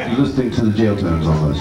You're listening to the Jailtones almost.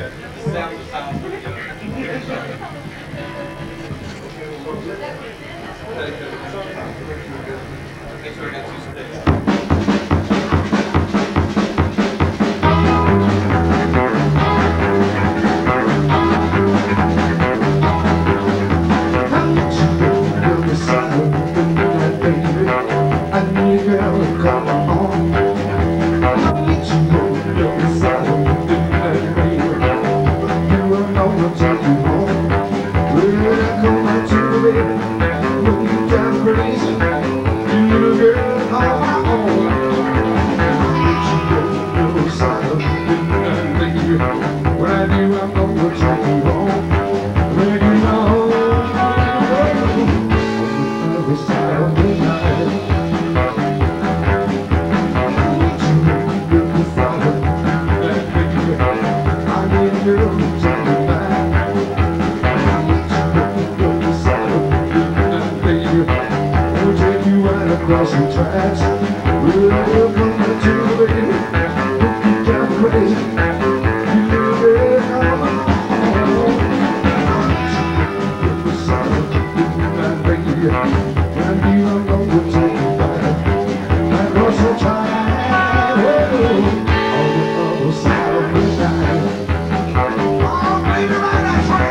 Across the tracks, we'll come back to the baby, looking down crazy. You get out of the side of the midnight baby. When you are gone, we'll take you back across the tracks, on the other side of midnight. Oh, baby, right that track.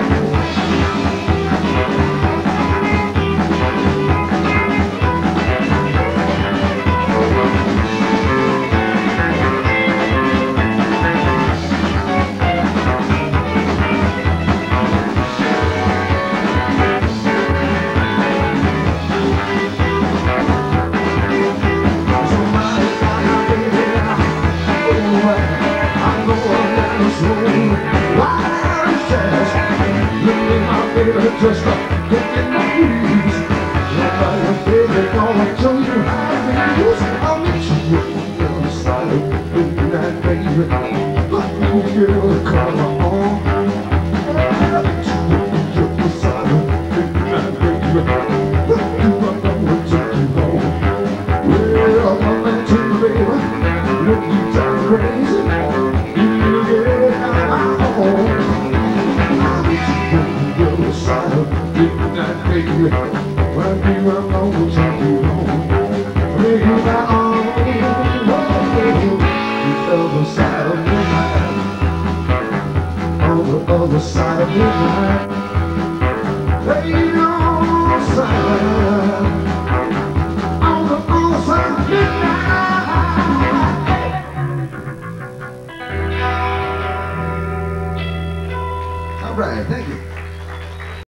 Just like cooking my knees, like I'm a baby, gonna show you how to use. I'll meet you on the other side of the midnight, baby. Let me get a color on. I'll meet you on the other side of the midnight, baby. Let you up, I'm gonna take you home. Well, I'm gonna take you, baby. Look you down crazy. You get out of home. I'll meet you on the other side of midnight, baby. When you are gone, we'll take you home. Baby, now on the other side of midnight. On the other side of midnight. Hey, on the side. On the other side of midnight. All right, thank you.